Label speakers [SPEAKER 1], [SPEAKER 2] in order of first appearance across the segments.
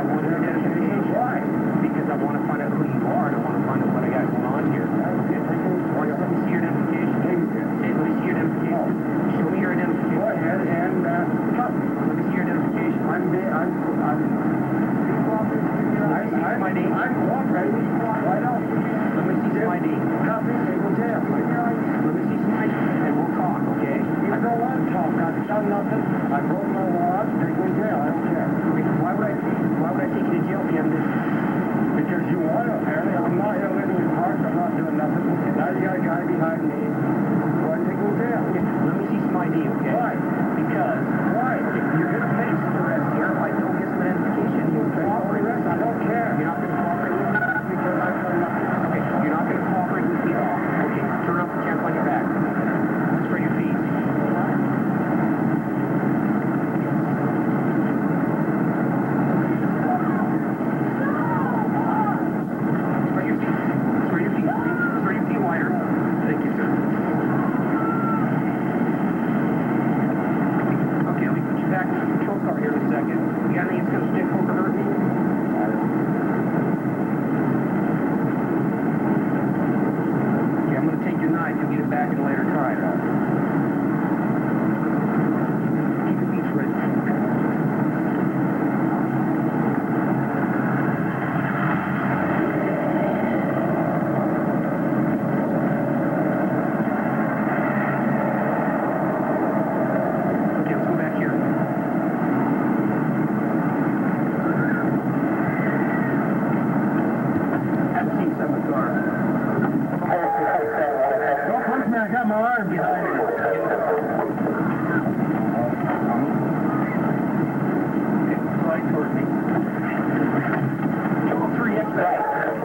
[SPEAKER 1] want your identification.
[SPEAKER 2] Why?
[SPEAKER 1] Because I want to find out who you are and I want to find out what I got going on here. Okay, let me see your identification. Hey, let me see your identification. Show me your identification.
[SPEAKER 2] Go ahead and stop me.
[SPEAKER 1] Let me see your identification.
[SPEAKER 2] I'm
[SPEAKER 1] my name.
[SPEAKER 2] I'm cooperating. Why not?
[SPEAKER 1] Let me see some ID.
[SPEAKER 2] Copy, single tail.
[SPEAKER 1] Let me see some ID and we'll talk, okay?
[SPEAKER 2] I don't want to talk. I've done nothing. I broke my laws. Take me to jail. I don't care.
[SPEAKER 1] Why would I take you to jail beyond this?
[SPEAKER 2] Because you want to, apparently. I'm not here living in parks. I'm not doing nothing. Now you got a guy behind me. Why take me to jail?
[SPEAKER 1] Let me see some ID, okay?
[SPEAKER 2] Why?
[SPEAKER 1] Because you're going to face arrest here if I don't get some identification. You'll cooperate.
[SPEAKER 2] I don't care.
[SPEAKER 1] You're not going to cooperate with me?
[SPEAKER 2] Because I've done nothing.
[SPEAKER 1] Okay, you're not going to cooperate with me at all. Okay, turn off the camp on your back. Spread your feet. Spread your feet. Spread your feet. Spread your feet wider. Thank you, sir. Okay, let me put you back in the patrol car here in a second. You got anything that's going to stick, poke, or hurt me? Okay, I'm going to take your knife and get it back and later try it out. Keep your feet spread. Okay, let's go back here. Haven't seen some of the car.
[SPEAKER 2] Don't punch me. I got my arm behind me.
[SPEAKER 1] Okay, slide towards me. Double 3X back.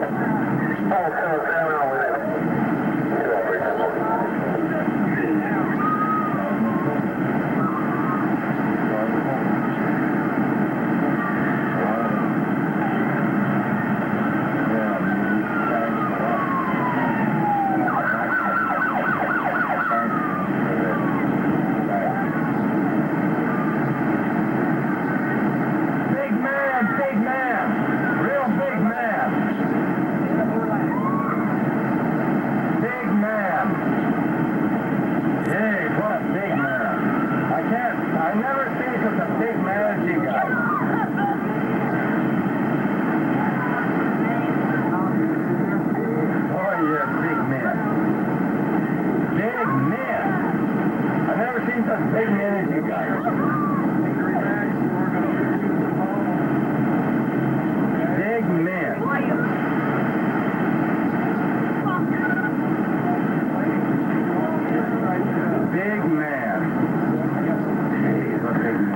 [SPEAKER 2] Big man as you guys. Big man. Big man. Hey, he's a big man.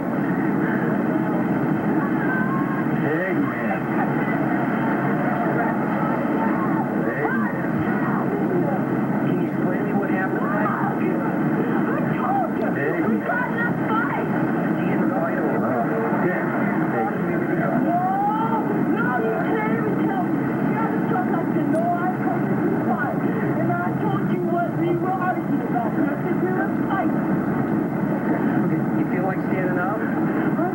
[SPEAKER 2] Big man. Big man.
[SPEAKER 1] Can you explain to me what happened?
[SPEAKER 2] Big man.
[SPEAKER 1] You feel like standing up?